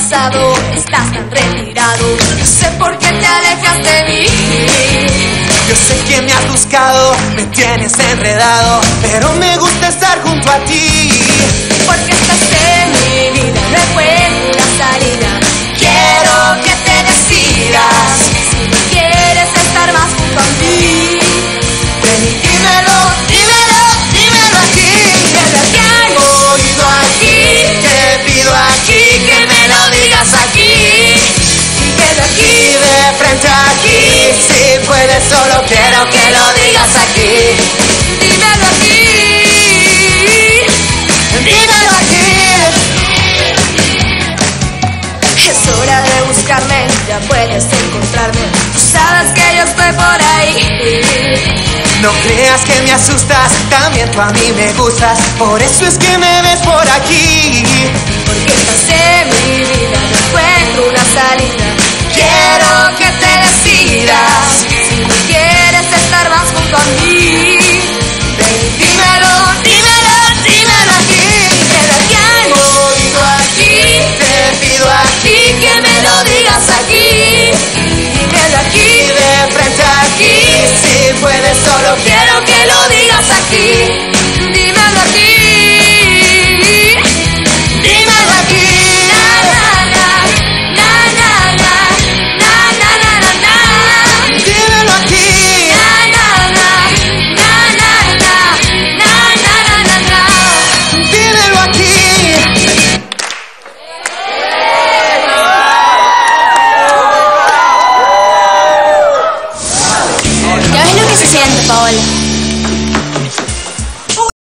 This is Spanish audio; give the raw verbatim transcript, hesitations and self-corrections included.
pasado, estás tan retirado. No sé por qué te alejas de mí. Yo sé que me has buscado, me tienes enredado, pero me gusta estar junto a ti. Porque estás en mi vida, no encuentro una salida. Quiero que te decidas. Si no quieres estar más junto a mí, Ven y dímelo, dímelo, dímelo aquí. desde que he oído aquí, Te pido aquí que me lo digas aquí. y desde aquí, Y de frente aquí, si puedes, solo quiero que lo digas aquí. dímelo aquí. Dímelo aquí. Es hora de buscarme, ya puedes encontrarme. Tú sabes que yo estoy por ahí. No creas que me asustas, también tú a mí me gustas. Por eso es que me ves por aquí. Porque estás en mi vida, no encuentro una salida. Quiero que te decidas. Si no quieres estar más junto a mí, Ven y dímelo, dímelo, dímelo aquí. desde que he oído aquí, Te pido aquí que me lo digas aquí. Dímelo y aquí, de frente aquí, si puedes, solo quiero que lo digas aquí. dímelo aquí. Dímelo aquí. Na, na, na, na, na, na, na, na, na, na. Dímelo aquí. Na, na, na, na, na, na, na, na, na, na. Dímelo aquí. ¿Ya ves lo que se siente, Paola?